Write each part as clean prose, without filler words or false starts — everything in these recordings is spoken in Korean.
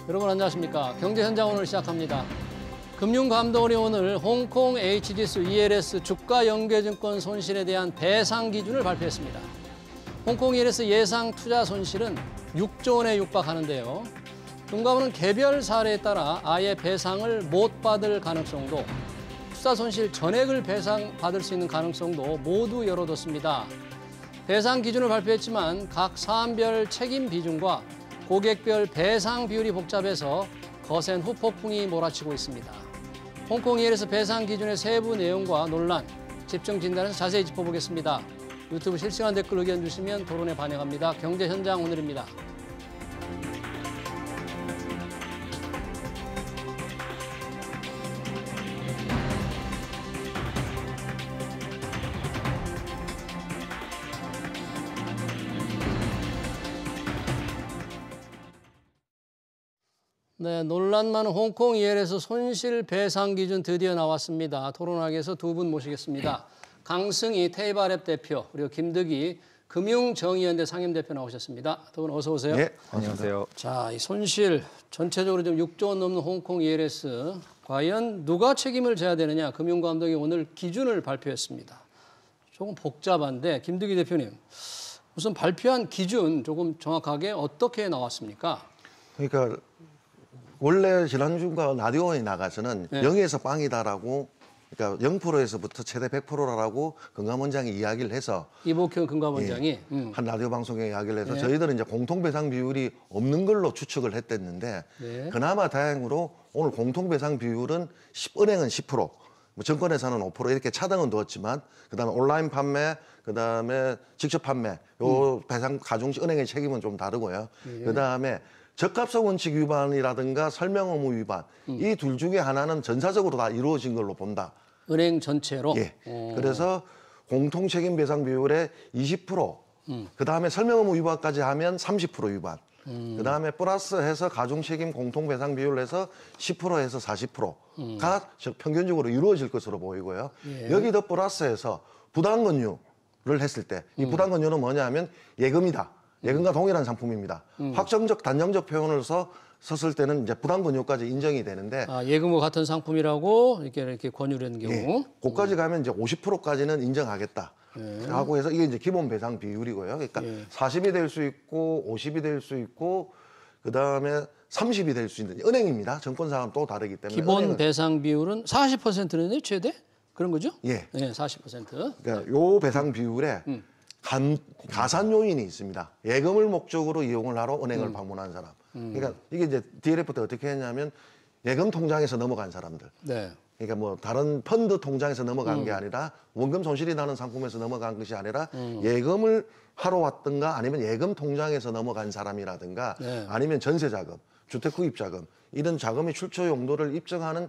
여러분 안녕하십니까? 경제현장 오늘 시작합니다. 금융감독원이 오늘 홍콩 HDS ELS 주가연계증권 손실에 대한 배상 기준을 발표했습니다. 홍콩 ELS 예상 투자 손실은 6조 원에 육박하는데요. 금감원은 개별 사례에 따라 아예 배상을 못 받을 가능성도, 투자 손실 전액을 배상받을 수 있는 가능성도 모두 열어뒀습니다. 배상 기준을 발표했지만 각 사안별 책임 비중과 고객별 배상 비율이 복잡해서 거센 후폭풍이 몰아치고 있습니다. 홍콩 ELS 배상 기준의 세부 내용과 논란, 집중 진단에서 자세히 짚어보겠습니다. 유튜브 실시간 댓글 의견 주시면 토론에 반영합니다. 경제현장 오늘입니다. 네, 논란 많은 홍콩 ELS 손실 배상 기준 드디어 나왔습니다. 토론하기 위해서 두 분 모시겠습니다. 강승희 테이바랩 대표, 그리고 김득희 금융정의연대 상임대표 나오셨습니다. 두 분 어서 오세요. 네, 안녕하세요. 자, 이 손실 전체적으로 좀 6조 원 넘는 홍콩 ELS 과연 누가 책임을 져야 되느냐, 금융감독이 오늘 기준을 발표했습니다. 조금 복잡한데 김득희 대표님, 우선 발표한 기준 조금 정확하게 어떻게 나왔습니까? 그러니까 원래 지난주가 라디오에 나가서는 네. 0에서 빵이다라고, 그러니까 0%에서부터 최대 100%라고 금감원장이 이야기를 해서, 이복현 금감원장이 한 라디오 방송에 이야기를 해서 네. 저희들은 이제 공통배상 비율이 없는 걸로 추측을 했댔는데, 네. 그나마 다행으로 오늘 공통배상 비율은 은행은 10%, 뭐 증권회사는 5% 이렇게 차등은 두었지만, 그다음에 온라인 판매, 그다음에 직접 판매, 요 배상 가중시 은행의 책임은 좀 다르고요. 네. 그다음에 적합성 원칙 위반이라든가 설명 의무 위반, 이 둘 중에 하나는 전사적으로 다 이루어진 걸로 본다. 은행 전체로? 예. 그래서 공통 책임 배상 비율의 20%, 그다음에 설명 의무 위반까지 하면 30% 위반. 그다음에 플러스해서 가중 책임 공통 배상 비율을 해서 10%에서 40%가 평균적으로 이루어질 것으로 보이고요. 예. 여기 더 플러스해서 부당 권유를 했을 때, 이 부당 권유는 뭐냐 하면 예금이다. 예금과 동일한 상품입니다. 확정적, 단정적 표현을 썼을 때는 이제 부당 권유까지 인정이 되는데, 아, 예금과 같은 상품이라고 이렇게 권유를 하는 경우. 예, 그까지 가면 이제 50%까지는 인정하겠다. 예. 하고 해서 이게 이제 기본 배상 비율이고요. 그러니까 예. 40이 될 수 있고 50이 될 수 있고 그다음에 30이 될 수 있는 은행입니다. 증권사와는 또 다르기 때문에 기본 배상 비율은 40%는요, 최대? 그런 거죠? 예. 네, 40%. 그러니까 요 배상 비율에 가산 요인이 있습니다. 예금을 목적으로 이용을 하러 은행을 방문한 사람. 그러니까 이게 이제 DLF 때 어떻게 했냐면 예금 통장에서 넘어간 사람들. 네. 그러니까 뭐 다른 펀드 통장에서 넘어간 게 아니라 원금 손실이 나는 상품에서 넘어간 것이 아니라 예금을 하러 왔든가 아니면 예금 통장에서 넘어간 사람이라든가 네. 아니면 전세자금, 주택구입자금 이런 자금의 출처 용도를 입증하는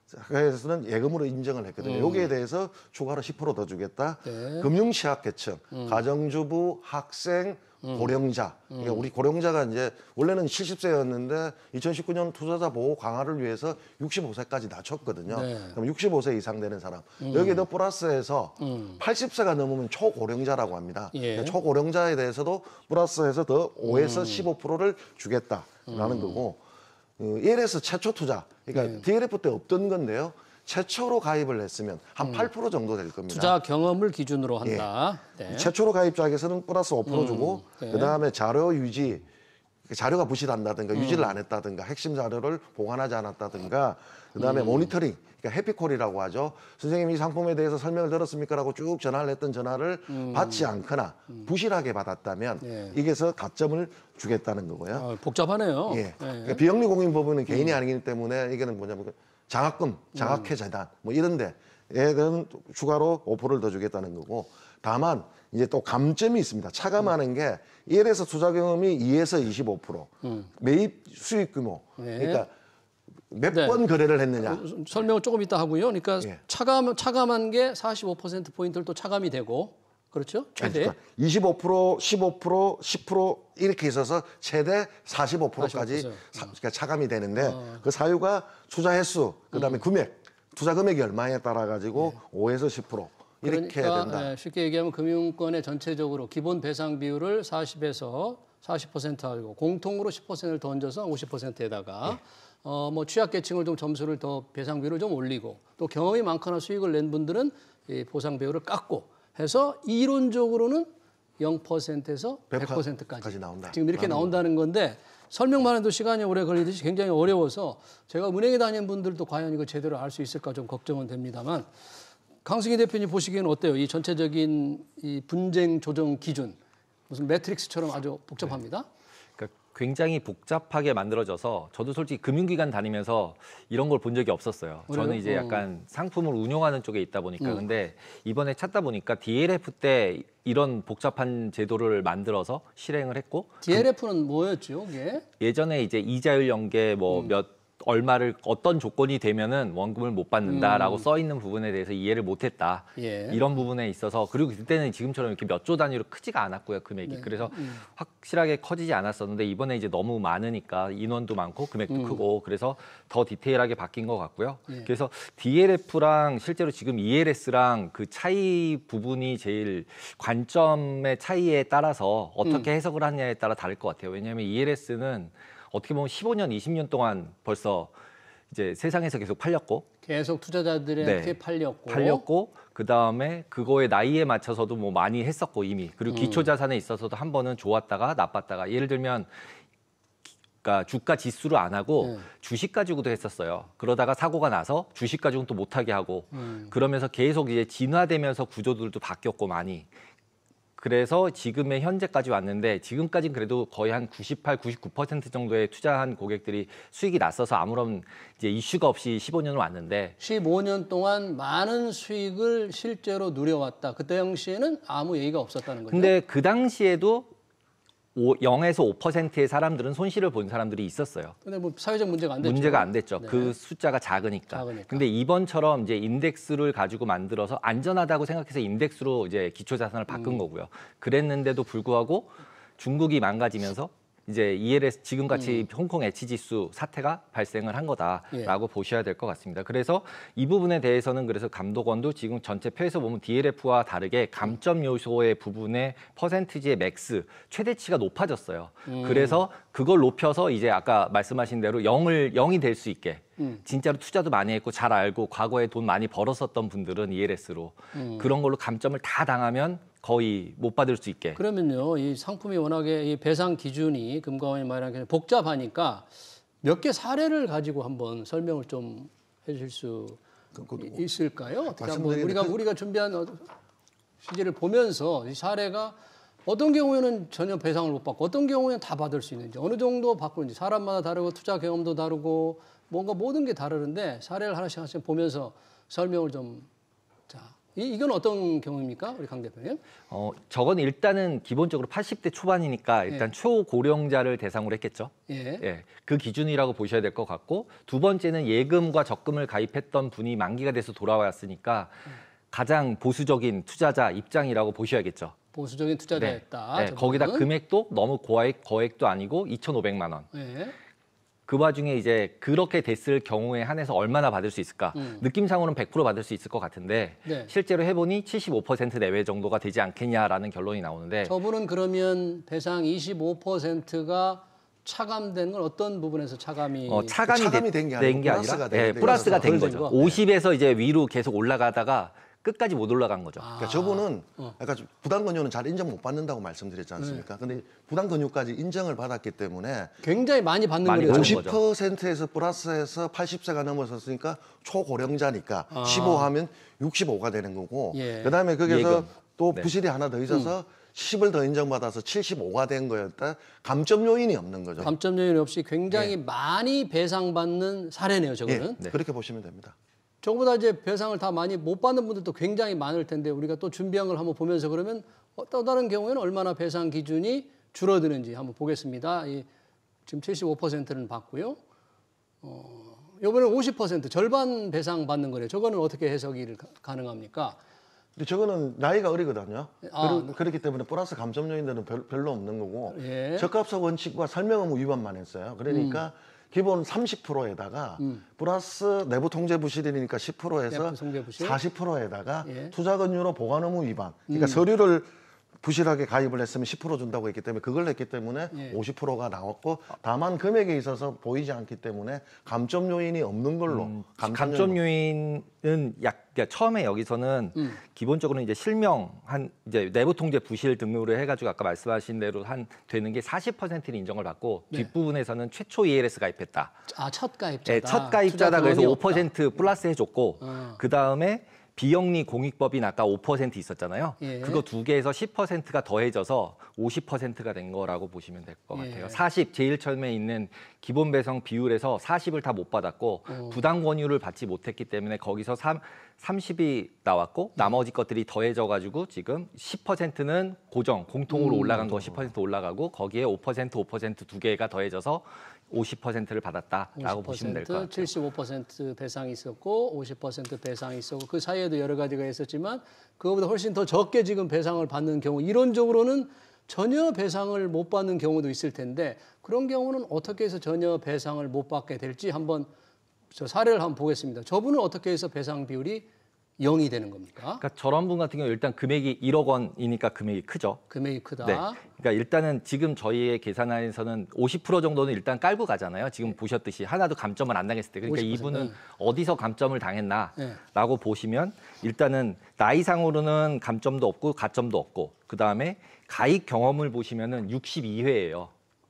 회사에서는 예금으로 인정을 했거든요. 여기에 대해서 추가로 10% 더 주겠다. 네. 금융취약계층, 가정주부, 학생, 고령자. 그러니까 우리 고령자가 이제 원래는 70세였는데 2019년 투자자 보호 강화를 위해서 65세까지 낮췄거든요. 네. 그럼 65세 이상 되는 사람. 여기에 더 플러스해서 80세가 넘으면 초고령자라고 합니다. 예. 그러니까 초고령자에 대해서도 플러스해서 더 5에서 15%를 주겠다라는 거고. ELS 최초 투자, 그러니까 DLF 때 없던 건데요. 최초로 가입을 했으면 한 8% 정도 될 겁니다. 투자 경험을 기준으로 한다. 예. 네. 최초로 가입자에게서는 플러스 5% 주고 네. 그다음에 자료 유지, 자료가 부실한다든가 유지를 안 했다든가 핵심 자료를 보관하지 않았다든가 그다음에 모니터링, 그러니까 해피콜이라고 하죠. 선생님 이 상품에 대해서 설명을 들었습니까라고 쭉 전화를 했던 전화를 받지 않거나 부실하게 받았다면 예. 이게서 가점을 주겠다는 거고요. 복잡하네요. 예. 네. 그러니까 비영리 공인법원은 개인이 아니기 때문에 이게는 뭐냐면 장학금, 장학회 재단 뭐 이런데 얘들은 추가로 5%를 더 주겠다는 거고, 다만 이제 또 감점이 있습니다. 차감하는 게 ELS 투자 경험이 2에서 25%, 매입 수익 규모, 네. 그러니까 몇 네. 번 거래를 했느냐. 설명을 조금 이따 하고요. 그러니까 예. 차감한 게 45%포인트를 또 차감이 되고, 그렇죠? 최대. 그러니까 25%, 15%, 10% 이렇게 있어서 최대 45%까지 45%. 그러니까 차감이 되는데 그 사유가 투자 횟수, 그다음에 금액, 투자 금액이 얼마에 따라 가지고 5에서 10% 이렇게 그러니까 된다. 쉽게 얘기하면 금융권의 전체적으로 기본 배상 비율을 40에서 40%하고 공통으로 10%를 던져서 50%에다가 뭐 취약계층을 좀 점수를 더 배상비율을 좀 올리고 또 경험이 많거나 수익을 낸 분들은 이 보상 배율을 깎고 해서 이론적으로는 0%에서 100%까지 나온다. 지금 이렇게 나온다는 건데 설명만 해도 시간이 오래 걸리듯이 굉장히 어려워서 제가 은행에 다니는 분들도 과연 이거 제대로 알 수 있을까 좀 걱정은 됩니다만 강승희 대표님 보시기에는 어때요? 이 전체적인 이 분쟁 조정 기준 무슨 매트릭스처럼 아주 복잡합니다. 그러니까 굉장히 복잡하게 만들어져서 저도 솔직히 금융기관 다니면서 이런 걸 본 적이 없었어요. 그래요? 저는 이제 약간 상품을 운용하는 쪽에 있다 보니까 근데 이번에 찾다 보니까 DLF 때 이런 복잡한 제도를 만들어서 실행을 했고 DLF는 뭐였죠, 이게? 예전에 이제 이자율 연계 뭐 얼마를 어떤 조건이 되면은 원금을 못 받는다라고 써 있는 부분에 대해서 이해를 못했다. 예. 이런 부분에 있어서 그리고 그때는 지금처럼 이렇게 몇 조 단위로 크지가 않았고요 금액이. 네. 그래서 확실하게 커지지 않았었는데 이번에 이제 너무 많으니까 인원도 많고 금액도 크고 그래서 더 디테일하게 바뀐 것 같고요. 예. 그래서 DLF랑 실제로 지금 ELS랑 그 차이 부분이 제일 관점의 차이에 따라서 어떻게 해석을 하느냐에 따라 다를 것 같아요. 왜냐하면 ELS는 어떻게 보면 15년, 20년 동안 벌써 이제 세상에서 계속 팔렸고 계속 투자자들한테 네. 팔렸고 그다음에 그거의 나이에 맞춰서도 뭐 많이 했었고 이미 그리고 기초 자산에 있어서도 한 번은 좋았다가 나빴다가 예를 들면 그러니까 주가 지수를 안 하고 주식 가지고도 했었어요. 그러다가 사고가 나서 주식 가지고는 또 못하게 하고 그러면서 계속 이제 진화되면서 구조들도 바뀌었고 많이. 그래서 지금의 현재까지 왔는데 지금까지는 그래도 거의 한 98, 99% 정도의 투자한 고객들이 수익이 났어서 아무런 이제 이슈가 없이 15년을 왔는데 15년 동안 많은 수익을 실제로 누려왔다. 그때 당시에는 아무 얘기가 없었다는 거죠. 근데 그 당시에도 0에서 5%의 사람들은 손실을 본 사람들이 있었어요. 근데 뭐 사회적 문제가 안 됐죠. 문제가 안 됐죠. 네. 그 숫자가 작으니까. 작으니까. 근데 이번처럼 이제 인덱스를 가지고 만들어서 안전하다고 생각해서 인덱스로 이제 기초 자산을 바꾼 거고요. 그랬는데도 불구하고 중국이 망가지면서 이제 ELS 지금같이 홍콩 애치 지수 사태가 발생을 한 거다라고 보셔야 될 것 같습니다. 그래서 이 부분에 대해서는 그래서 감독원도 지금 전체 표에서 보면 DLF와 다르게 감점 요소의 부분의 퍼센티지의 맥스 최대치가 높아졌어요. 그래서 그걸 높여서 이제 아까 말씀하신 대로 0이 될 수 있게 진짜로 투자도 많이 했고 잘 알고 과거에 돈 많이 벌었었던 분들은 ELS로 그런 걸로 감점을 다 당하면 거의 못 받을 수 있게. 그러면요, 이 상품이 워낙에 이 배상 기준이 금감원이 말한 게 복잡하니까 몇 개 사례를 가지고 한번 설명을 좀 해주실 수 있을까요? 어떻게 한번 우리가 준비한 시제를 보면서 이 사례가 어떤 경우에는 전혀 배상을 못 받고 어떤 경우에는 다 받을 수 있는지 어느 정도 받고 있는지 사람마다 다르고 투자 경험도 다르고 뭔가 모든 게 다르는데 사례를 하나씩 보면서 설명을 좀 자. 이건 어떤 경우입니까? 우리 강 대표님? 저건 일단은 기본적으로 80대 초반이니까 일단 초고령자를 대상으로 했겠죠. 예. 그 기준이라고 보셔야 될 것 같고 두 번째는 예금과 적금을 가입했던 분이 만기가 돼서 돌아왔으니까 가장 보수적인 투자자 입장이라고 보셔야겠죠. 보수적인 투자자였다. 네. 거기다 금액도 너무 거액도 아니고 2,500만 원. 네. 그 와중에 이제 그렇게 됐을 경우에 한해서 얼마나 받을 수 있을까? 느낌상으로는 100% 받을 수 있을 것 같은데 네. 실제로 해보니 75% 내외 정도가 되지 않겠냐라는 결론이 나오는데 저분은 그러면 배상 25%가 차감된 건 어떤 부분에서 차감이 차감이 된 게 아니라 플러스가 된 거죠. 50에서 이제 위로 계속 올라가다가 끝까지 못 올라간 거죠. 그러니까 저분은 약간 부당근요는 잘 인정 못 받는다고 말씀드렸지 않습니까? 근데 부당근요까지 인정을 받았기 때문에 굉장히 많이 받는 많이 거예요. 받는 거죠. 50%에서 플러스해서 80세가 넘어섰으니까 초고령자니까 15하면 65가 되는 거고 예. 그다음에 거기서 예금. 또 부실이 하나 더 있어서 10을 더 인정받아서 75가 된 거였다. 감점 요인이 없는 거죠. 감점 요인 없이 굉장히 많이 배상받는 사례네요. 저거는. 네. 그렇게 보시면 됩니다. 저보다 이제 배상을 다 많이 못 받는 분들도 굉장히 많을 텐데 우리가 또 준비한 걸 한번 보면서 그러면 또 다른 경우에는 얼마나 배상 기준이 줄어드는지 한번 보겠습니다. 지금 75%는 받고요. 이번에 50% 절반 배상 받는 거래요. 저거는 어떻게 해석이 가능합니까? 근데 저거는 나이가 어리거든요. 그렇기 때문에 플러스 감점 요인들은 별로 없는 거고 예. 적합성 원칙과 설명 의무 위반만 했어요. 그러니까 기본 30%에다가 플러스 내부 통제 부실이니까 10%에서 40%에다가 투자 권유로 보관 의무 위반. 그러니까 서류를 부실하게 가입을 했으면 10% 준다고 했기 때문에 그걸 했기 때문에 예. 50%가 나왔고 다만 금액에 있어서 보이지 않기 때문에 감점 요인이 없는 걸로 감점 요인은 그러니까 처음에 여기서는 기본적으로 이제 실명한 이제 내부 통제 부실 등으로 해가지고 아까 말씀하신 대로 되는 게 40%는 인정을 받고 네. 뒷부분에서는 최초 ELS 가입했다. 첫 가입자다. 네, 첫 가입자다 그래서 5% 플러스 해줬고 그 다음에 비영리 공익법인 아까 5% 있었잖아요. 예. 그거 두 개에서 10%가 더해져서 50%가 된 거라고 보시면 될 것 예. 같아요. 40 제일 처음에 있는 기본 배상 비율에서 40을 다 못 받았고 부당 권유를 받지 못했기 때문에 거기서 30이 나왔고 나머지 것들이 더해져 가지고 지금 10%는 고정 공통으로 올라간 거 10% 올라가고 거기에 5% 두 개가 더해져서 50%를 받았다라고 보시면 될 것 같아요. 75% 배상이 있었고 50% 배상이 있었고 그 사이에도 여러 가지가 있었지만 그거보다 훨씬 더 적게 지금 배상을 받는 경우 이론적으로는 전혀 배상을 못 받는 경우도 있을 텐데 그런 경우는 어떻게 해서 전혀 배상을 못 받게 될지 한번 저 사례를 한번 보겠습니다. 저분은 어떻게 해서 배상 비율이 0이 되는 겁니까? 그러니까 저런 분 같은 경우 일단 금액이 1억 원이니까 금액이 크죠. 금액이 크다. 네. 그러니까 일단은 지금 저희의 계산안에서는 50% 정도는 일단 깔고 가잖아요. 지금 보셨듯이 하나도 감점을 안 당했을 때. 그러니까 50%. 이분은 어디서 감점을 당했나라고 네. 보시면 일단은 나이상으로는 감점도 없고 가점도 없고 그다음에 가입 경험을 보시면은 62회예요.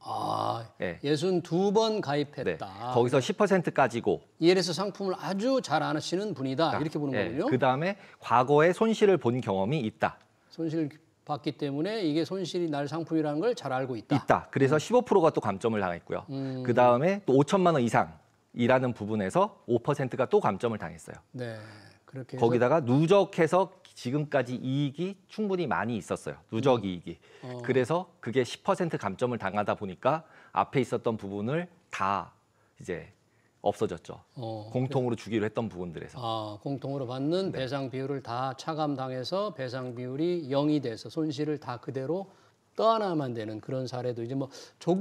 네. 62번 가입했다. 네. 거기서 10%까지고 ELS 상품을 아주 잘 아시는 분이다. 이렇게 보는 거군요. 그다음에 과거에 손실을 본 경험이 있다. 손실 봤기 때문에 이게 손실이 날 상품이라는 걸 잘 알고 있다. 있다. 그래서 15%가 또 감점을 당했고요. 그다음에 또 5천만 원 이상이라는 부분에서 5%가 또 감점을 당했어요. 네. 그렇게 해서 거기다가 누적해서 지금까지 이익이 충분히 많이 있었어요. 누적 이익이. 그래서 그게 10% 감점을 당하다 보니까 앞에 있었던 부분을 다 이제 없어졌죠. 공통으로 주기로 했던 부분들에서. 공통으로 받는 배상 비율을 다 차감당해서 배상 비율이 0이 돼서 손실을 다 그대로 떠안아만 되는 그런 사례도 이제 뭐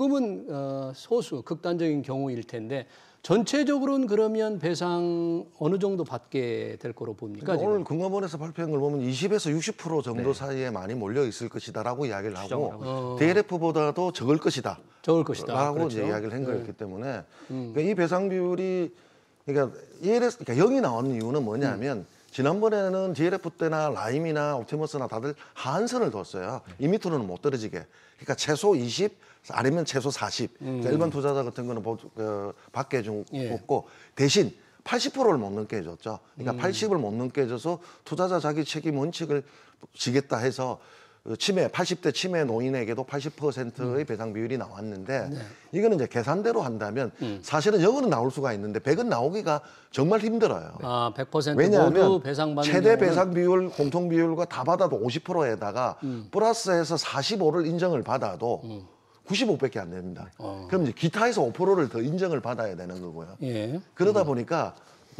조금은 소수 극단적인 경우일 텐데 전체적으로는 그러면 배상 어느 정도 받게 될 거로 봅니까? 오늘 금감원에서 발표한 걸 보면 20에서 60% 정도 사이에 많이 몰려 있을 것이다라고 이야기를 하고 DLF보다도 적을 것이다. 적을 것이다. 라고 그렇죠. 이제 이야기를 한 거였기 때문에 그러니까 이 배상 비율이 그러니까 ELS 그러니까 0이 나오는 이유는 뭐냐면 지난번에는 DLF 때나 라임이나 옵티머스나 다들 하한선을 뒀어요. 이 밑으로는 못 떨어지게. 그러니까 최소 20 아니면 최소 40. 그러니까 일반 투자자 같은 거는 받게 해줬고 대신 80%를 못 넘게 해줬죠. 그러니까 80을 못 넘게 해줘서 투자자 자기 책임 원칙을 지겠다 해서 치매 80대 치매 노인에게도 80%의 배상 비율이 나왔는데 이거는 이제 계산대로 한다면 사실은 0은 나올 수가 있는데 100은 나오기가 정말 힘들어요. 100% 왜냐하면 모두 배상받는 최대 경우는 배상 비율 공통 비율과 다 받아도 50%에다가 플러스해서 45를 인정을 받아도 95밖에 안 됩니다. 그럼 이제 기타에서 5%를 더 인정을 받아야 되는 거고요. 예. 그러다 보니까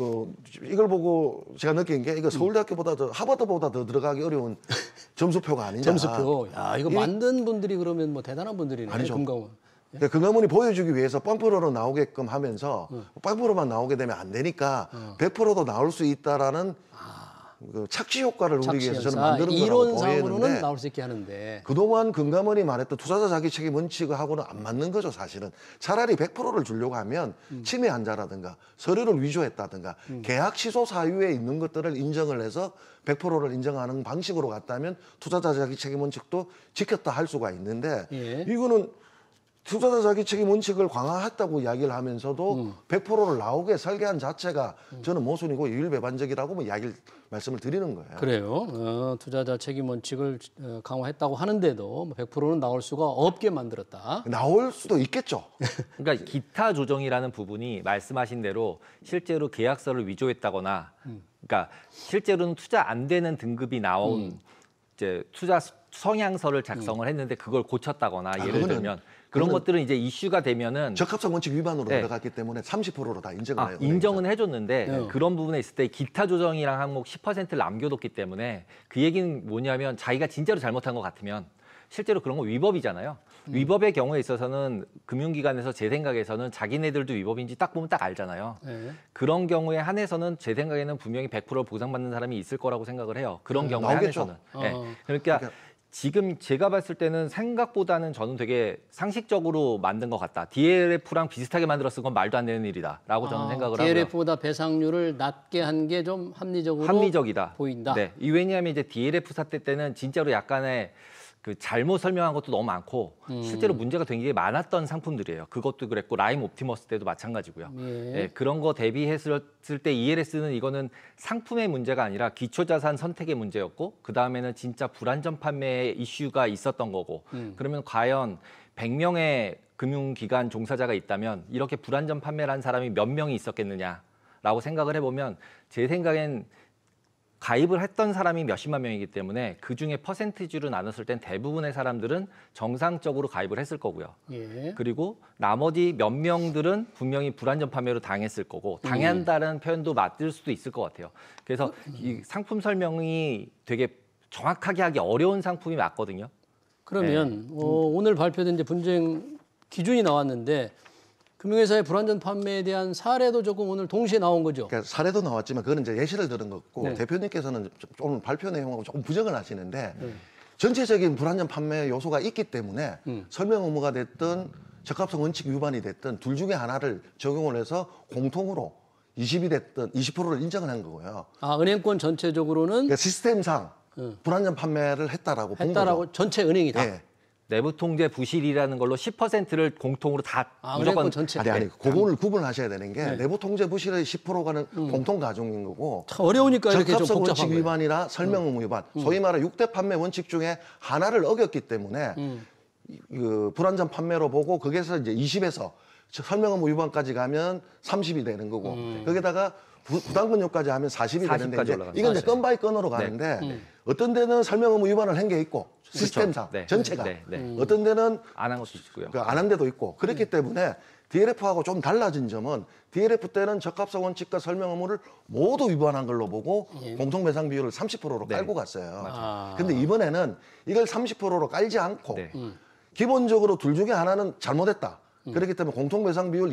이걸 보고 제가 느낀 게 이거 서울대학교보다 더 하버드보다 더 들어가기 어려운 점수표가 아니냐. 점수표. 야, 이거 만든 분들이 그러면 뭐 대단한 분들이네. 아니죠. 금감원. 그러니까 금감원이 보여주기 위해서 0%로 나오게끔 하면서 0%만 나오게 되면 안 되니까 100%도 나올 수 있다라는 그 착시 효과를 우리 위해서 저는 만드는 거라고 이론상으로는 보였는데 나올 수 있게 하는데 그동안 금감원이 말했던 투자자 자기 책임 원칙하고는 안 맞는 거죠, 사실은. 차라리 100%를 주려고 하면 치매 환자라든가 서류를 위조했다든가 계약 취소 사유에 있는 것들을 인정을 해서 100%를 인정하는 방식으로 갔다면 투자자 자기 책임 원칙도 지켰다 할 수가 있는데 이거는 투자자 자기 책임 원칙을 강화했다고 이야기를 하면서도 100%를 나오게 설계한 자체가 저는 모순이고 유일배반적이라고 뭐 말씀을 드리는 거예요. 그래요. 투자자 책임 원칙을 강화했다고 하는데도 100%는 나올 수가 없게 만들었다. 나올 수도 있겠죠. 그러니까 기타 조정이라는 부분이 말씀하신 대로 실제로 계약서를 위조했다거나 그러니까 실제로는 투자 안 되는 등급이 나온 이제 투자 성향서를 작성을 했는데 그걸 고쳤다거나 예를 들면 그런 것들은 이제 이슈가 되면은 적합성 원칙 위반으로 들어갔기 때문에 30%로 다 인정을 해요. 인정은 해줬는데 그런 부분에 있을 때 기타 조정이랑 항목 10%를 남겨뒀기 때문에 그 얘기는 뭐냐면 자기가 진짜로 잘못한 것 같으면 실제로 그런 거 위법이잖아요. 위법의 경우에 있어서는 금융기관에서 제 생각에서는 자기네들도 위법인지 딱 보면 딱 알잖아요. 그런 경우에 한해서는 제 생각에는 분명히 100% 보상받는 사람이 있을 거라고 생각을 해요. 그런 경우에 나오겠죠. 한해서는. 그러니까 지금 제가 봤을 때는 생각보다는 저는 되게 상식적으로 만든 것 같다. DLF랑 비슷하게 만들었은 건 말도 안 되는 일이다라고 저는 생각을 하고요. DLF보다 배상률을 낮게 한 게 좀 합리적이다. 보인다. 네, 왜냐하면 이제 DLF 사태 때는 진짜로 약간의 그 잘못 설명한 것도 너무 많고 실제로 문제가 되게 많았던 상품들이에요. 그것도 그랬고 라임 옵티머스 때도 마찬가지고요. 네, 그런 거 대비했을 때 ELS는 이거는 상품의 문제가 아니라 기초자산 선택의 문제였고 그 다음에는 진짜 불안전 판매 이슈가 있었던 거고 그러면 과연 100명의 금융기관 종사자가 있다면 이렇게 불안전 판매를 한 사람이 몇 명이 있었겠느냐라고 생각을 해보면 제 생각엔 가입을 했던 사람이 몇십만 명이기 때문에 그중에 퍼센티지로 나눴을 땐 대부분의 사람들은 정상적으로 가입을 했을 거고요. 예. 그리고 나머지 몇 명들은 분명히 불안전 판매로 당했을 거고 당한다는 표현도 맞을 수도 있을 것 같아요. 그래서 이 상품 설명이 되게 정확하게 하기 어려운 상품이 맞거든요. 그러면 오늘 발표된 이제 분쟁 기준이 나왔는데 금융회사의 불안전 판매에 대한 사례도 조금 오늘 동시에 나온 거죠. 그러니까 사례도 나왔지만 그거는 이제 예시를 들은 거고 네. 대표님께서는 좀 발표 내용하고 조금 부정을 하시는데 전체적인 불안전 판매 요소가 있기 때문에 설명 의무가 됐든 적합성 원칙 위반이 됐든 둘 중에 하나를 적용을 해서 공통으로 20이 됐든 20%를 인정을 한 거고요. 아, 은행권 전체적으로는 그러니까 시스템상 불안전 판매를 했다라고 본 했다라고 거죠. 전체 은행이 다. 예. 내부 통제 부실이라는 걸로 10%를 공통으로 다 무조건 은행권 전체. 아니 그거를 구분하셔야 되는 게 내부 통제 부실의 10%가는 공통 가중인 거고 참 어려우니까 이렇게 좀 적합성 복잡한 원칙 거예요. 위반이나 설명 의무 위반, 소위 말하는 6대 판매 원칙 중에 하나를 어겼기 때문에 그 불안전 판매로 보고 거기에서 이제 20에서 설명 의무 위반까지 가면 30이 되는 거고 거기다가 부당근요까지 하면 40이 40까지 되는데 이제 올라가는 이건 이제 거죠. 건 바이 건으로 가는데 어떤 데는 설명 의무 위반을 한 게 있고 시스템상 네. 전체가 네. 네. 어떤 데는 안 한 것도 있고요. 안 한 데도 있고 그렇기 때문에 DLF하고 좀 달라진 점은 DLF 때는 적합성 원칙과 설명 의무를 모두 위반한 걸로 보고 공통배상 비율을 30%로 네. 깔고 갔어요. 아. 근데 이번에는 이걸 30%로 깔지 않고 네. 기본적으로 둘 중에 하나는 잘못했다. 그렇기 때문에 공통배상 비율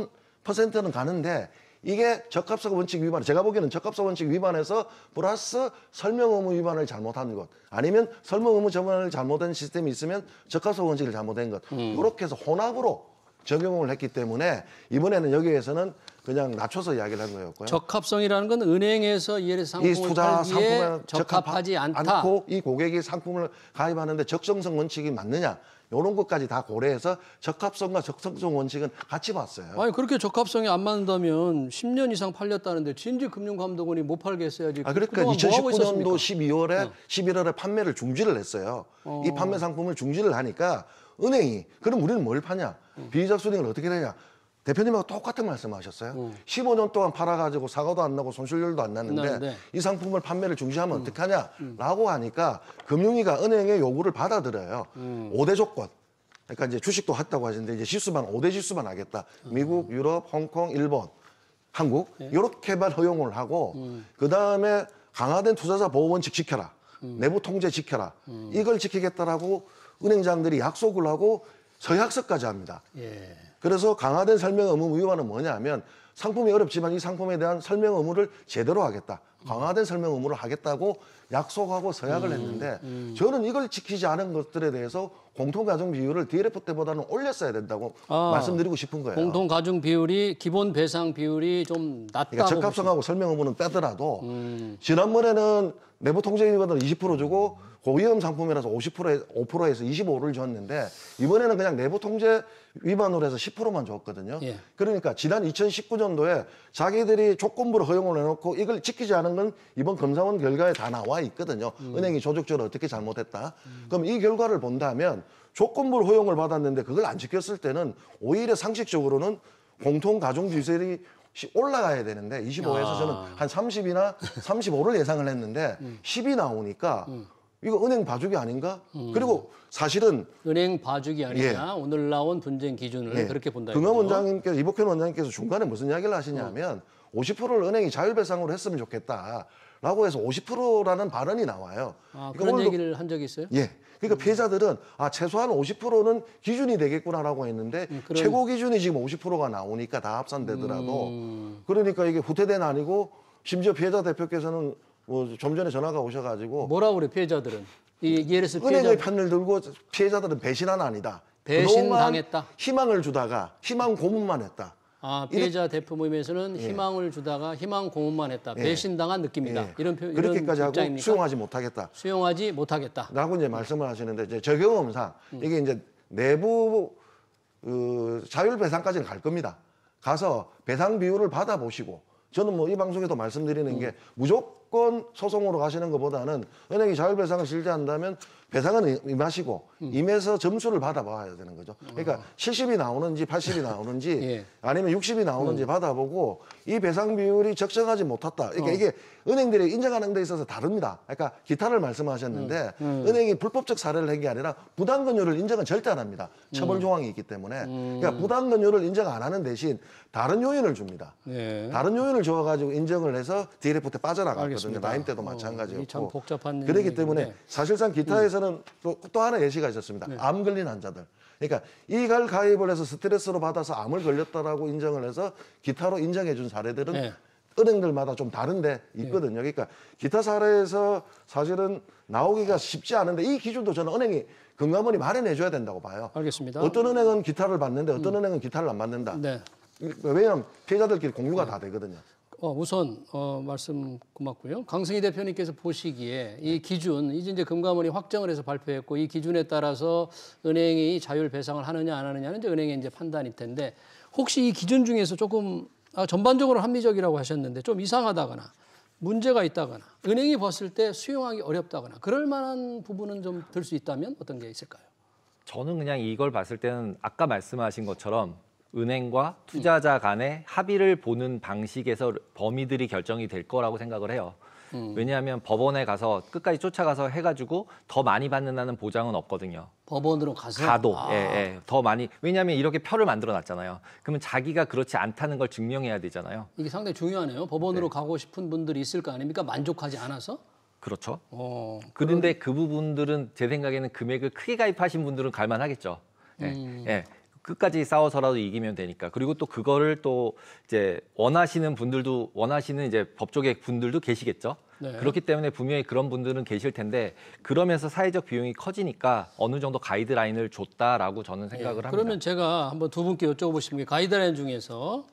20%는 가는데 이게 적합성 원칙 위반, 제가 보기에는 적합성 원칙 위반에서 플러스 설명 의무 위반을 잘못한 것, 아니면 설명 의무 저반을 잘못한 시스템이 있으면 적합성 원칙을 잘못한 것, 이렇게 해서 혼합으로 적용을 했기 때문에 이번에는 여기에서는 그냥 낮춰서 이야기를 한 거였고요. 적합성이라는 건 은행에서 ELS 이 상품을 투자 팔기에 상품에 적합하지 않다. 않고 이 고객이 상품을 가입하는데 적정성 원칙이 맞느냐 이런 것까지 다 고려해서 적합성과 적정성 원칙은 같이 봤어요. 아니 그렇게 적합성이 안 맞는다면 10년 이상 팔렸다는데 진주금융감독원이 못 팔게 했어야지. 그러니까 그동안 뭐 하고 2019년도 있었습니까? 11월에 판매를 중지를 했어요. 이 판매 상품을 중지를 하니까 은행이 그럼 우리는 뭘 파냐? 비이자 수익을 어떻게 내냐? 대표님하고 똑같은 말씀하셨어요. 15년 동안 팔아가지고 사고도 안 나고 손실률도 안 났는데 네. 이 상품을 판매를 중지하면 어떡하냐라고 하니까 금융위가 은행의 요구를 받아들여요. 5대 조건. 그러니까 이제 주식도 했다고 하시는데 이제 지수만 5대 지수만 하겠다. 미국, 유럽, 홍콩, 일본, 한국 이렇게만 허용을 하고 그 다음에 강화된 투자자 보호 원칙 지켜라. 내부 통제 지켜라. 이걸 지키겠다라고 은행장들이 약속을 하고 서약서까지 합니다. 예. 그래서 강화된 설명 의무 위반은 뭐냐면 상품이 어렵지만 이 상품에 대한 설명 의무를 제대로 하겠다. 강화된 설명 의무를 하겠다고 약속하고 서약을 했는데 저는 이걸 지키지 않은 것들에 대해서 공통가중 비율을 DLF 때보다는 올렸어야 된다고 말씀드리고 싶은 거예요. 공통가중 비율이 기본 배상 비율이 좀 낮다고. 그러니까 적합성하고 설명 의무는 빼더라도 지난번에는 내부 통제 위반은 20% 주고 고위험 상품이라서 5%에서 25를 줬는데 이번에는 그냥 내부 통제 위반으로 해서 10%만 줬거든요. 예. 그러니까 지난 2019년도에 자기들이 조건부로 허용을 해놓고 이걸 지키지 않은 건 이번 검사원 결과에 다 나와 있거든요. 은행이 조직적으로 어떻게 잘못했다. 그럼 이 결과를 본다면 조건부로 허용을 받았는데 그걸 안 지켰을 때는 오히려 상식적으로는 공통가중 비율이 올라가야 되는데 25에서 저는 한 30이나 35를 예상을 했는데 10이 나오니까 이거 은행 봐주기 아닌가? 그리고 사실은 은행 봐주기 아니냐. 오늘 나온 분쟁 기준을 그렇게 본다. 금융 원장님께서 이복현 원장님께서 중간에 무슨 이야기를 하시냐면 50%를 은행이 자율배상으로 했으면 좋겠다라고 해서 50%라는 발언이 나와요. 그런 얘기를 한 적이 있어요? 예. 그러니까 피해자들은 최소한 50%는 기준이 되겠구나라고 했는데 최고 기준이 지금 50%가 나오니까 다 합산되더라도 그러니까 이게 후퇴된 아니고 심지어 피해자 대표께서는 뭐 좀 전에 전화가 오셔가지고 뭐라고 그래 피해자들은? 이 ELS 은행의 피해자 편을 들고 피해자들은 배신한 아니다. 배신당했다. 그동안 희망을 주다가 희망 고문만 했다. 아, 피해자 대표 모임에서는 희망을 주다가 희망 고문만 했다. 배신당한 느낌이다. 이런 그렇게까지 하고 입장입니까? 수용하지 못하겠다. 수용하지 못하겠다. 라고 이제 말씀을 하시는데 이제 저 경험상 이게 이제 내부 자율배상까지는 갈 겁니다. 가서 배상 비율을 받아보시고 저는 뭐 이 방송에도 말씀드리는 게 무조건 소송으로 가시는 것보다는 은행이 자율배상을 실시한다면 배상은 임하시고 임해서 점수를 받아봐야 되는 거죠. 그러니까 70이 나오는지 80이 나오는지 예. 아니면 60이 나오는지 받아보고 이 배상 비율이 적정하지 못했다. 그러니까 이게 은행들이 인정하는 데 있어서 다릅니다. 그러니까 기타를 말씀하셨는데 은행이 불법적 사례를 한 게 아니라 부당근요를 인정은 절대 안 합니다. 처벌 조항이 있기 때문에. 그러니까 부당근요를 인정 안 하는 대신 다른 요인을 줍니다. 네. 다른 요인을 줘가지고 인정을 해서 DLF 때 빠져나갔거든요. 알겠습니다. 라임 때도 이게 마찬가지였고. 참 복잡한 그렇기 얘기인데. 때문에 사실상 기타에서는 또 하나 예시가 있었습니다. 암 걸린 환자들. 그러니까 이걸 가입을 해서 스트레스로 받아서 암을 걸렸다라고 인정을 해서 기타로 인정해 준 사례들은 네. 은행들마다 좀 다른데 있거든요. 그러니까 기타 사례에서 사실은 나오기가 쉽지 않은데 이 기준도 저는 은행이 금감원이 마련해 줘야 된다고 봐요. 알겠습니다. 어떤 은행은 기타를 받는데 어떤 은행은 기타를 안 받는다. 네. 왜냐하면 피해자들끼리 공유가 다 되거든요. 우선 말씀 고맙고요. 강승희 대표님께서 보시기에 이 기준 이제 금감원이 확정을 해서 발표했고 이 기준에 따라서 은행이 자율 배상을 하느냐 안 하느냐는 이제 은행의 이제 판단일 텐데 혹시 이 기준 중에서 조금 전반적으로 합리적이라고 하셨는데 좀 이상하다거나 문제가 있다거나 은행이 봤을 때 수용하기 어렵다거나 그럴 만한 부분은 좀 들 수 있다면 어떤 게 있을까요? 저는 그냥 이걸 봤을 때는 아까 말씀하신 것처럼 은행과 투자자 간의 합의를 보는 방식에서 범위들이 결정이 될 거라고 생각을 해요. 왜냐하면 법원에 가서 끝까지 쫓아가서 해가지고 더 많이 받는다는 보장은 없거든요. 법원으로 가서 가도 더 많이. 왜냐하면 이렇게 표를 만들어놨잖아요. 그러면 자기가 그렇지 않다는 걸 증명해야 되잖아요. 이게 상당히 중요하네요. 법원으로 가고 싶은 분들이 있을 거 아닙니까? 만족하지 않아서? 그렇죠. 그런데 그 부분들은 제 생각에는 금액을 크게 가입하신 분들은 갈만하겠죠. 예. 끝까지 싸워서라도 이기면 되니까. 그리고 또 그거를 또 이제 원하시는 분들도 원하시는 이제 법조계 분들도 계시겠죠. 네. 그렇기 때문에 분명히 그런 분들은 계실 텐데 그러면서 사회적 비용이 커지니까 어느 정도 가이드라인을 줬다라고 저는 생각을 합니다. 그러면 제가 한번 두 분께 여쭤보고 싶은 게 가이드라인 중에서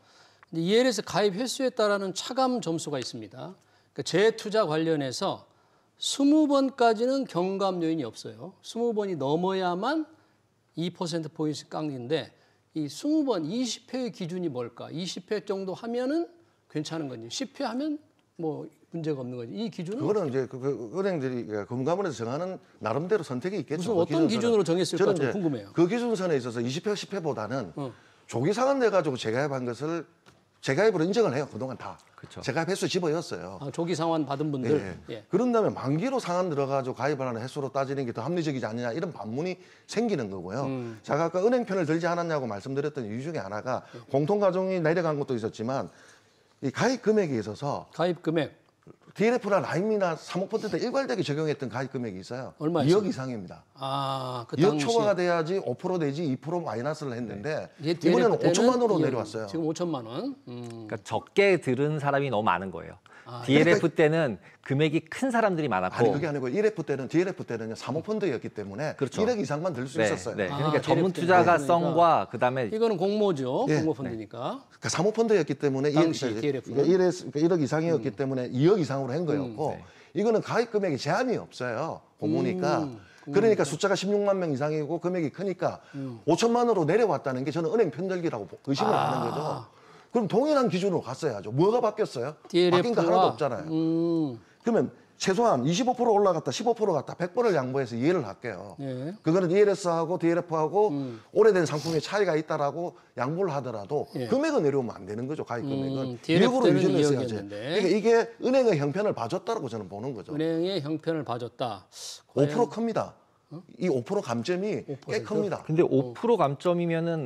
ELS 가입 횟수에 따르는 차감 점수가 있습니다. 그러니까 재투자 관련해서 20번까지는 경감 요인이 없어요. 20번이 넘어야만 2%포인트 깎는데 이 20번, 20회의 기준이 뭘까? 20회 정도 하면은 괜찮은 건지 10회 하면 뭐 문제가 없는 건지 이 기준은 그거는 이제 은행들이 금감원에서 정하는 나름대로 선택이 있겠죠. 무슨 어떤 기준으로 정했을까 저는 좀 이제 궁금해요. 그 기준선에 있어서 20회, 10회보다는 조기 상환돼 가지고 재가입한 것을 재가입으로 인정을 해요. 그동안 다. 그렇죠. 재가입 횟수 집어였어요. 조기 상환 받은 분들. 예. 그런 다음에 만기로 상환 들어가지고 가입을 하는 횟수로 따지는 게 더 합리적이지 않느냐 이런 반문이 생기는 거고요. 제가 아까 은행 편을 들지 않았냐고 말씀드렸던 이유 중에 하나가 공통가정이 내려간 것도 있었지만 이 가입 금액에 있어서 가입 금액 DLF나 라임이나 사모펀드 때 일괄되게 적용했던 가입 금액이 있어요. 얼마 2억 이상입니다. 그 2억 당시 초과가 돼야지 5% 내지 2% 마이너스를 했는데 예, 이번에는 때는 5천만 원으로 2억, 내려왔어요. 지금 5천만 원. 그러니까 적게 들은 사람이 너무 많은 거예요. DLF 때는 금액이 큰 사람들이 많았고 아니 그게 아니고 DLF 때는요 사모펀드였기 때문에 그렇죠. 1억 이상만 들 수 있었어요. 네. 그러니까 DLF 전문 때는 투자가성과 그다음에 이거는 공모죠. 예. 공모펀드니까. 그러니까 사모펀드였기 때문에 당시 DLF는? 1억 이상이었기 때문에 2억 이상으로 한 거였고 네. 이거는 가입 금액이 제한이 없어요. 고모니까. 그러니까 숫자가 16만 명 이상이고 금액이 크니까 5천만 원으로 내려왔다는 게 저는 은행 편들기라고 의심을 하는 거죠. 그럼 동일한 기준으로 갔어야죠. 뭐가 바뀌었어요? 바뀐 거 하나도 없잖아요. 그러면 최소한 25% 올라갔다, 15% 갔다, 100번을 양보해서 이해를 할게요. 예. 그거는 ELS하고 DLF하고 오래된 상품의 차이가 있다라고 양보를 하더라도 금액은 내려오면 안 되는 거죠. 가입 금액은. DLF 때는 유지를 했어야지. 2억이었는데. 그러니까 이게 은행의 형편을 봐줬다라고 저는 보는 거죠. 은행의 형편을 봐줬다. 5% 큽니다. 이 5% 감점이 꽤 큽니다. 근데 5% 감점이면은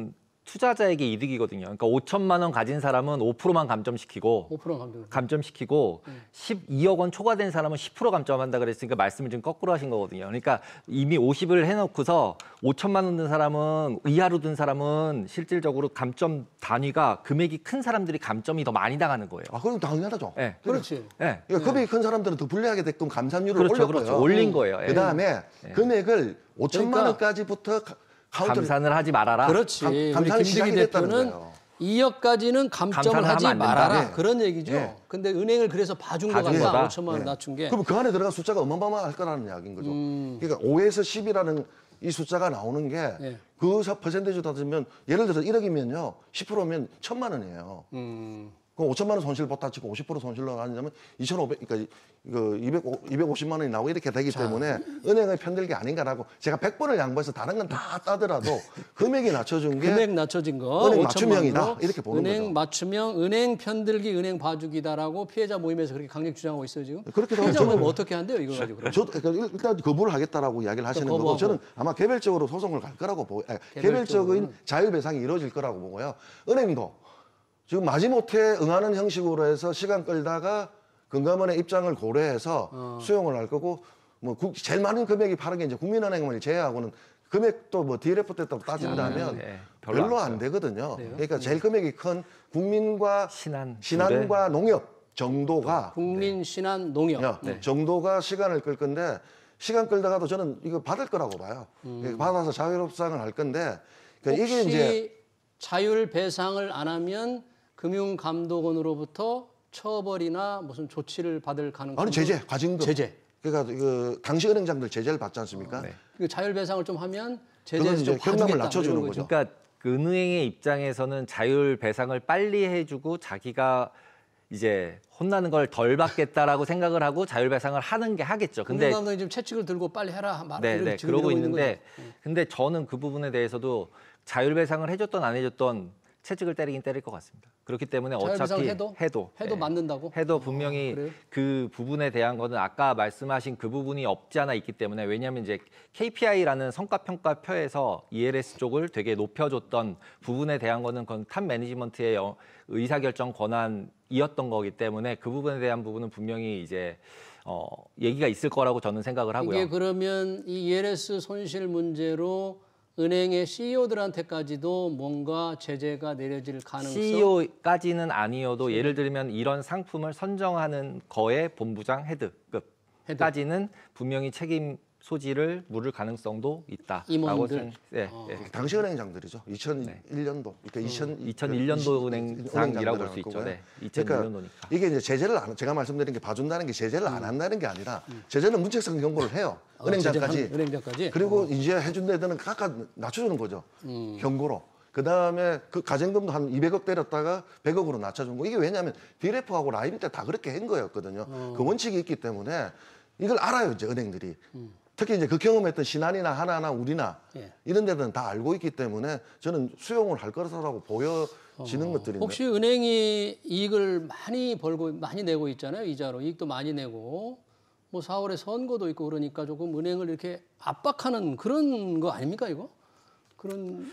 투자자에게 이득이거든요. 그러니까 5천만 원 가진 사람은 5%만 감점시키고 5% 감점시키고 12억 원 초과된 사람은 10% 감점한다 그랬으니까 말씀을 좀 거꾸로 하신 거거든요. 그러니까 이미 50을 해놓고서 5천만 원 든 사람은 이하로 든 사람은 실질적으로 감점 단위가 금액이 큰 사람들이 감점이 더 많이 당하는 거예요. 아, 그럼 당연하죠. 네. 그렇지. 네. 그러니까 금액이 큰 사람들은 더 불리하게 됐끔 감산율을 그렇죠, 올렸고요. 그렇죠. 올린 거예요. 예. 그다음에 금액을 5천만 그러니까 원까지부터 카운트를 감산을 하지 말아라. 그렇지. 우리 감산이 김대기 시작이 됐다는 대표는 거예요. 2억까지는 감점을 감산을 하지 하면 안 된다. 말아라. 네. 그런 얘기죠. 네. 근데 은행을 그래서 봐준 거 봐준 같다. 거다. 5천만 원 낮춘 게. 그럼 그 안에 들어간 숫자가 어마어마할 거라는 이야기인 거죠. 그러니까 5에서 10이라는 이 숫자가 나오는 게 예. 그 퍼센테이지 따지면 예를 들어서 1억이면요. 10%면 1,000만 원이에요. 그럼 5천만 원 손실 보다 치고 50% 손실로 하냐면 2,500, 그러니까 이거 250만 원이 나오고 이렇게 되기 때문에 은행의 편들기 아닌가라고 제가 100번을 양보해서 다른 건 다 따더라도 금액이 낮춰준 게 금액 낮춰진 거 은행 5천만 맞춤형이다. 원으로 이렇게 보는 은행 거죠. 맞춤형, 은행 편들기, 은행 봐주기다라고 피해자 모임에서 그렇게 강력 주장하고 있어요 지금. 그렇게도 피해자 저는- 모임 어떻게 한대요 이거 가지고? 그럼? 그러니까 일단 거부를 하겠다라고 이야기를 하시는 거고 거부하고. 저는 아마 개별적으로 소송을 갈 거라고 보고 개별적인 자율배상이 이루어질 거라고 보고요. 은행도 지금 마지못해 응하는 형식으로 해서 시간 끌다가 금감원의 입장을 고려해서 수용을 할 거고 뭐 제일 많은 금액이 파는 게 이제 국민은행을 제외하고는 금액도 뭐 DLF 때 따진다면 네, 별로 안 되거든요. 그러니까 제일 금액이 큰 국민과 신한과 농협 정도가 국민, 신한, 농협. 정도가 시간을 끌 건데 시간 끌다가도 저는 이거 받을 거라고 봐요. 받아서 자율협상을 할 건데 그러니까 이게 혹시 이제 자율 배상을 안 하면 금융감독원으로부터 처벌이나 무슨 조치를 받을 가능성이 아니 제재, 과징금. 제재. 그러니까 그 당시 은행장들 제재를 받지 않습니까? 그 자율 배상을 좀 하면 그건 제재에서 이제 좀 경감을 봐주겠다, 낮춰주는 이런 거죠. 그러니까 그 은행의 입장에서는 자율 배상을 빨리 해주고 자기가 이제 혼나는 걸 덜 받겠다라고 생각을 하고 자율 배상을 하는 게 하겠죠. 근데 금융감독이 지금 채찍을 들고 빨리 해라 말 네, 그러고 있는데 근데 저는 그 부분에 대해서도 자율 배상을 해줬던 안 해줬던 채찍을 때리긴 때릴 것 같습니다. 그렇기 때문에 자율 어차피 배상을 해도 네. 맞는다고? 해도 분명히 그래요? 그 부분에 대한 거는 아까 말씀하신 그 부분이 없지 않아 있기 때문에 왜냐하면 이제 KPI라는 성과평가표에서 ELS 쪽을 되게 높여줬던 부분에 대한 거는 그건 탑 매니지먼트의 의사결정 권한이었던 거기 때문에 그 부분에 대한 부분은 분명히 이제 얘기가 있을 거라고 저는 생각을 하고요. 이게 그러면 이 ELS 손실 문제로 은행의 CEO들한테까지도 뭔가 제재가 내려질 가능성? CEO까지는 아니어도 예를 들면 이런 상품을 선정하는 거에 본부장 헤드급까지는 분명히 책임 소지를 물을 가능성도 있다라고 임원들. 당시 은행장들이죠. 2001년도, 그러니까 2001년도 은행장이라고 볼 수 있죠. 네, 2001년도니까. 이게 이제 제재를 제가 말씀드린 게 봐준다는 게 제재를 안 한다는 게 아니라 제재는 문책성 경고를 해요. 은행장까지. 은행장까지. 그리고 이제 해준 데들은 각각 낮춰주는 거죠. 경고로. 그 다음에 그 가정금도 한 200억 때렸다가 100억으로 낮춰준 거. 이게 왜냐하면 디레프하고 라임 때 다 그렇게 한 거였거든요. 그 원칙이 있기 때문에 이걸 알아요, 이제 은행들이. 특히 이제 그 경험했던 신한이나 하나나 우리나 이런 데들은 다 알고 있기 때문에 저는 수용을 할 거라고 보여지는 것들인데. 혹시 은행이 이익을 많이 벌고 많이 내고 있잖아요. 이자로 이익도 많이 내고 뭐 4월에 선거도 있고 그러니까 조금 은행을 이렇게 압박하는 그런 거 아닙니까 이거? 그런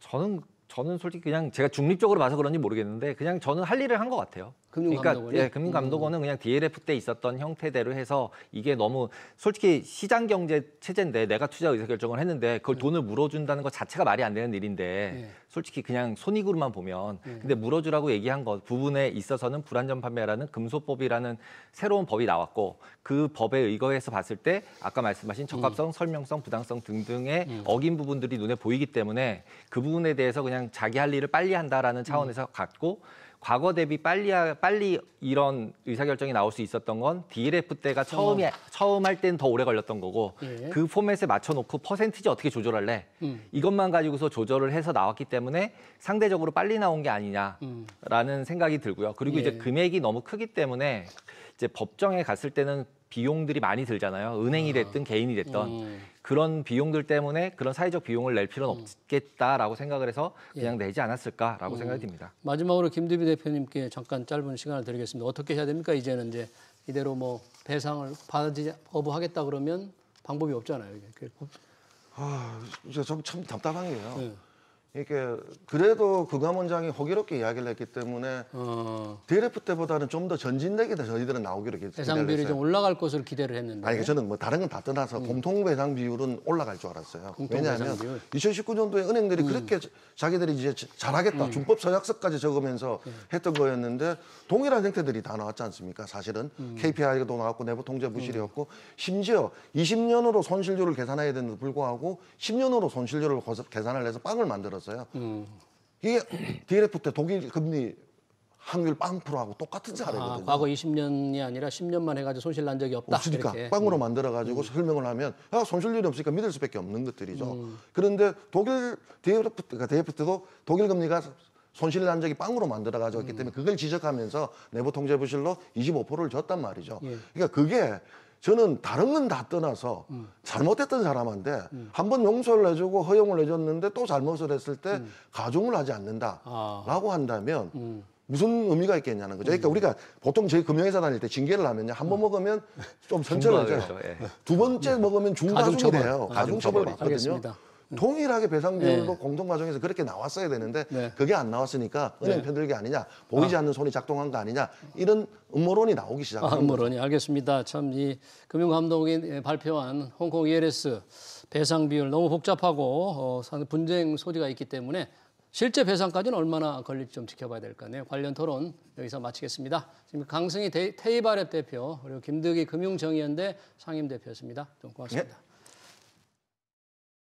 저는 솔직히 그냥 제가 중립적으로 봐서 그런지 모르겠는데 그냥 저는 할 일을 한 것 같아요. 금융감독원이? 그러니까 금융감독원은 그냥 DLF 때 있었던 형태대로 해서 이게 너무 솔직히 시장경제 체제인데 내가 투자 의사결정을 했는데 그걸 돈을 물어준다는 것 자체가 말이 안 되는 일인데 솔직히 그냥 손익으로만 보면 근데 물어주라고 얘기한 것 부분에 있어서는 불안전 판매라는 금소법이라는 새로운 법이 나왔고 그 법에 의거해서 봤을 때 아까 말씀하신 적합성, 설명성, 부당성 등등의 어긴 부분들이 눈에 보이기 때문에 그 부분에 대해서 그냥 자기 할 일을 빨리 한다라는 차원에서 갔고 과거 대비 빨리 이런 의사결정이 나올 수 있었던 건 DLF 때가 처음 할 때는 더 오래 걸렸던 거고 그 포맷에 맞춰놓고 퍼센티지 어떻게 조절할래? 이것만 가지고서 조절을 해서 나왔기 때문에 상대적으로 빨리 나온 게 아니냐라는 생각이 들고요. 그리고 이제 금액이 너무 크기 때문에 이제 법정에 갔을 때는 비용들이 많이 들잖아요. 은행이 됐든 개인이 됐든. 그런 비용들 때문에 그런 사회적 비용을 낼 필요는 없겠다라고 생각을 해서 그냥 내지 않았을까라고 생각이 듭니다. 마지막으로 김대비 대표님께 잠깐 짧은 시간을 드리겠습니다. 어떻게 해야 됩니까? 이제는 이제 이대로 뭐 배상을 거부하겠다 그러면 방법이 없잖아요. 이게. 이제 참 답답한 게요. 이게 그래도 금감원장이 호기롭게 이야기를 했기 때문에 DLF 때보다는 좀 더 전진되게 저희들은 나오기로 기대를 배상 비율이 했어요. 좀 올라갈 것으로 기대를 했는데. 아니 저는 뭐 다른 건 다 떠나서 공통 배상 비율은 올라갈 줄 알았어요. 왜냐하면 2019년도에 은행들이 그렇게 자기들이 이제 잘하겠다 준법 서약서까지 적으면서 했던 거였는데 동일한 형태들이 다 나왔지 않습니까? 사실은 KPI도 나왔고 내부 통제 부실이었고 심지어 20년으로 손실률을 계산해야 되는데도 불구하고 10년으로 손실률을 계산을 해서 빵을 만들었어요. 이게 DLF 때 독일 금리 확률 빵 프로하고 똑같은 사례거든요. 과거 20년이 아니라 10년만 해가지고 손실 난 적이 없다. 없으니까 이렇게. 빵으로 만들어가지고 설명을 하면 손실률이 없으니까 믿을 수밖에 없는 것들이죠. 그런데 독일 DF 때도 독일 금리가 손실 난 적이 빵으로 만들어가지고 있기 때문에 그걸 지적하면서 내부 통제 부실로 25%를 줬단 말이죠. 그러니까 그게 저는 다른 건 다 떠나서 잘못했던 사람한테 한번 용서를 해주고 허용을 해줬는데 또 잘못을 했을 때 가중을 하지 않는다라고 한다면 무슨 의미가 있겠냐는 거죠. 그러니까 우리가 보통 저희 금융회사 다닐 때 징계를 하면요. 한 번 먹으면 좀 선처를 하죠. 예. 두 번째 먹으면 중가중이 돼요. 가중처벌 받거든요. 알겠습니다. 동일하게 배상 비율도 공동과정에서 그렇게 나왔어야 되는데 그게 안 나왔으니까 은행 편들기 아니냐, 보이지 않는 손이 작동한 거 아니냐 이런 음모론이 나오기 시작한 거죠. 음모론이 알겠습니다. 참 이 금융감독이 발표한 홍콩 ELS 배상 비율 너무 복잡하고 상당히 분쟁 소지가 있기 때문에 실제 배상까지는 얼마나 걸릴지 좀 지켜봐야 될 거 아니에요. 관련 토론 여기서 마치겠습니다. 지금 강승희 테이바랩 대표 그리고 김득희 금융정의연대 상임대표였습니다. 좀 고맙습니다.